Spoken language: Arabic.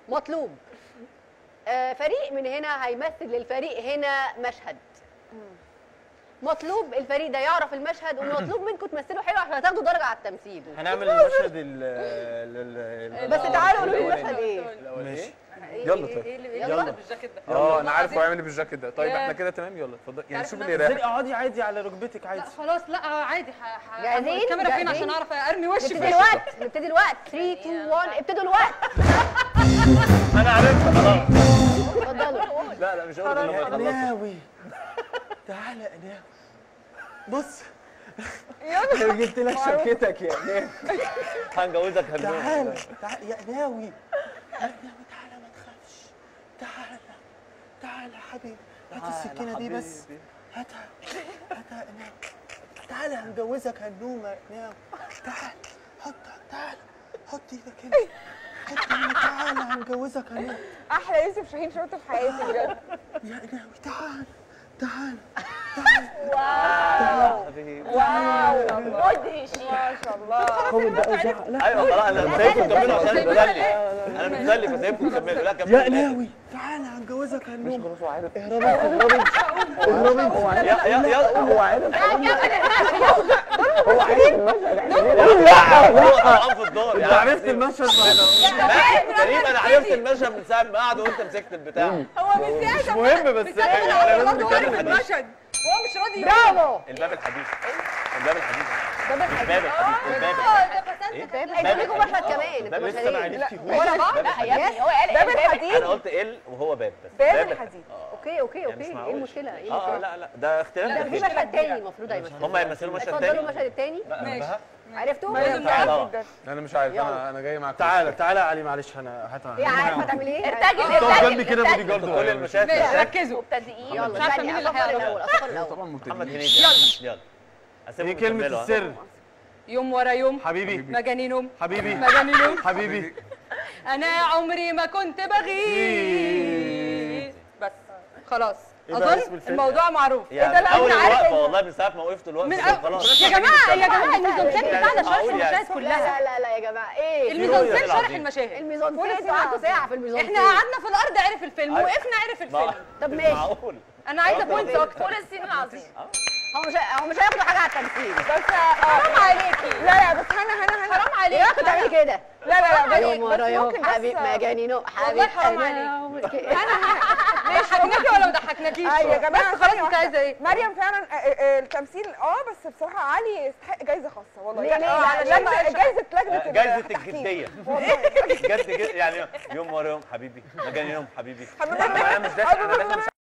مطلوب فريق من هنا هيمثل للفريق هنا مشهد. مطلوب الفريق ده يعرف المشهد، ومطلوب منكم تمثلوا حلو عشان هتاخدوا درجه على التمثيل. هنعمل المشهد بس تعالوا قولوا لي المشهد ايه. ماشي يلا طيب يلا بالجاكيت ده. انا عارف هو هيعمل بالجاكيت ده. طيب احنا كده تمام. يلا اتفضل يعني شوف اللي زرقي يريحك. اقعدي عادي على ركبتك عادي. لا خلاص لا عادي. جاهزين؟ الكاميرا فين جاهزين؟ عشان اعرف ارمي وشي في نبتدي وشك. الوقت. نبتدي الوقت. 3 2 1 ابتدوا الوقت. انا عرفت خلاص. اتفضلوا. لا مش هقول غير لما يخلص. قناوي تعالى يا قناوي بص انا جبت لك شبكتك يا قناوي. هنجوزك هنجوزك. تعالى يا قناوي يا قناوي تعالى ما تخافش. تعالى يا حبيبي هات السكينه دي بس. هاتها يا قناوي. تعالى هنجوزك هنومه يا قناوي. تعالى حط ايدك هنا. تعالى هنجوزك هنومه. احلى يوسف شاهين شفته في حياتي بجد. يا قناوي تعالى واو مدهش ما شاء الله. قوي بقى وزعق. لا ايوه خلاص انا سايبكم تكملوا عشان بتسلي. انا بتسلي فسايبكم تكملوا. لا كملوا يا قناوي تعالى هنجوزك هنومه. هو عارف. اهربي يا هو عارف هو طبعا في الدور. انت عرفت المشهد لا كريم انا عرفت المشهد من ساعه ما قعد وانت مسكت البتاع. هو مش مش مهم بس انا لازم برضه عارف نتكلم. المشهد وهو مش راضي برافو. الباب الحديد. الباب الحديد. انتوا ليكوا مشهد كمان. انتوا لسه ما مشهدين عرفتيهوش. ورا بعض. لا يا ابني هو قال باب الباب. الحديد. انا قلت ال وهو باب بس. باب الحديد. اوكي يعني مش ايه معقول. المشكله؟ ايه اه المشكله؟ لا ده اختلاف. ده في مشهد تاني المفروض هيمثلوا. هم هيمثلوا مشهد اتفضلوا تاني. المشهد التاني. ماشي. عرفتوا؟ لازم تعالى. انا مش عارف. انا جاي معاك. تعالى يا علي معلش انا هاتها. ايه عارف هتعمل ايه؟ طب جنبي كده بودي جارد. كل المشاهد ماشي ركزوا. مبتدئين. يلا، يلا ثانية اصفر الاول اصفر الاول. طبعا محمد مبتدئين. هنيدي. يلا ايه كلمة السر؟ يوم ورا يوم حبيبي مجانينهم حبيبي مجانينهم حبيبي انا عمري ما كنت بغيب. بس خلاص إيه بقى اسم اظن الفيلم؟ الموضوع معروف. يعني ده لا اول انت عارف الوقفه والله من ساعه ما وقفت الوقفه من خلاص. يا جماعه الميزانسين بتاعنا شرح المشاهد كلها. لا يا جماعه ايه؟ الميزانسين شرح المشاهد. الميزانسين انتوا قعدتوا ساعه في الميزانسين. احنا قعدنا في الارض عرف الفيلم وقفنا عرف الفيلم. طب ماشي. معقول. انا عايزه بوينتس اكتر. فول الصين العظيم. هو مش هياخدوا حاجه على التمثيل. بس حرام عليكي. لا بس هنا حرام عليكي. يا اخي تعملي كده. لا يوم ورا يوم ممكن حبيب بس مجانينو والله حرام عليك. ضحكناكي ولا ما ضحكناكيش؟ يا جماعه بس خلاص انت عايزه ايه؟ مريم فعلا التمثيل بس بصراحه علي يستحق جايزه خاصه والله. ليه؟ علشان جايزه لجنه جايزه التحكيم. الجديه. والله جد يعني يوم ورا يوم حبيبي مجانين يوم حبيبي. حبيبي انا مش داخل.